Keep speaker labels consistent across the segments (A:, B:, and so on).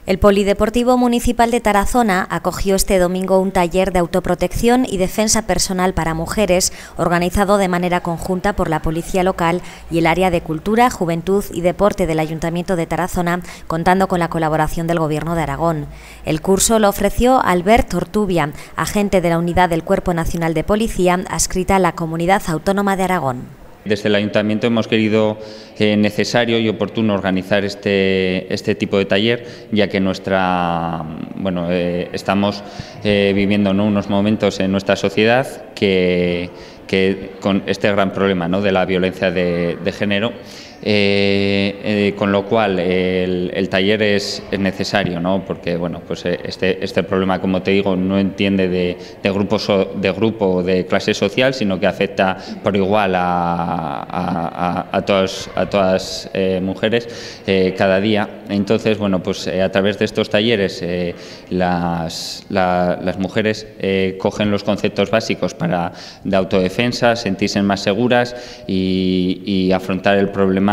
A: El Polideportivo Municipal de Tarazona acogió este domingo un taller de autoprotección y defensa personal para mujeres, organizado de manera conjunta por la Policía Local y el Área de Cultura, Juventud y Deporte del Ayuntamiento de Tarazona, contando con la colaboración del Gobierno de Aragón. El curso lo ofreció Albert Ortubia, agente de la Unidad del Cuerpo Nacional de Policía, adscrita a la Comunidad Autónoma de Aragón.
B: Desde el Ayuntamiento hemos querido necesario y oportuno organizar este tipo de taller, ya que estamos viviendo unos momentos en nuestra sociedad que con este gran problema de la violencia de género, con lo cual el taller es necesario, porque este problema, como te digo, no entiende de grupo o de clase social, sino que afecta por igual a todas mujeres cada día. Entonces, a través de estos talleres las mujeres cogen los conceptos básicos de autodefensa, sentirse más seguras y afrontar el problema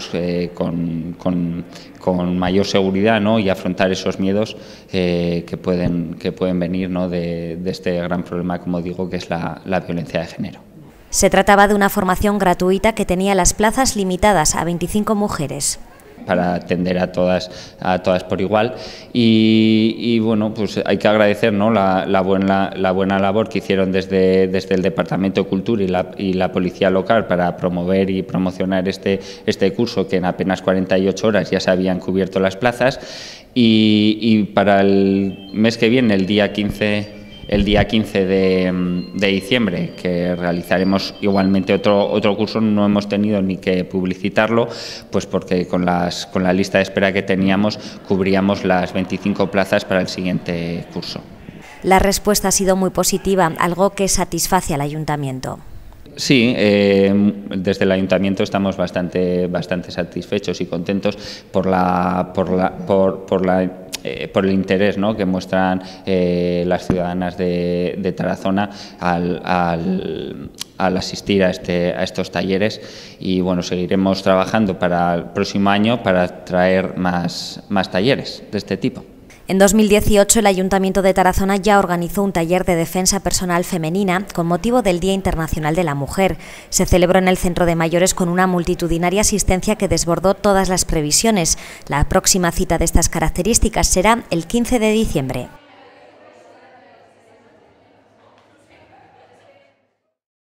B: con mayor seguridad, y afrontar esos miedos que pueden venir de este gran problema, como digo, que es la violencia de género.
A: Se trataba de una formación gratuita que tenía las plazas limitadas a 25 mujeres.
B: Para atender a todas por igual y hay que agradecer la buena labor que hicieron desde el Departamento de Cultura y la Policía Local para promover y promocionar este curso, que en apenas 48 horas ya se habían cubierto las plazas, y para el mes que viene, el día 15 de diciembre, que realizaremos igualmente otro curso. No hemos tenido ni que publicitarlo, porque con la lista de espera que teníamos cubríamos las 25 plazas para el siguiente curso.
A: La respuesta ha sido muy positiva, algo que satisface al Ayuntamiento.
B: Sí, desde el Ayuntamiento estamos bastante satisfechos y contentos por el interés que muestran las ciudadanas de Tarazona al asistir a estos talleres, y seguiremos trabajando para el próximo año para traer más talleres de este tipo.
A: En 2018 el Ayuntamiento de Tarazona ya organizó un taller de defensa personal femenina con motivo del Día Internacional de la Mujer. Se celebró en el Centro de Mayores con una multitudinaria asistencia que desbordó todas las previsiones. La próxima cita de estas características será el 15 de diciembre.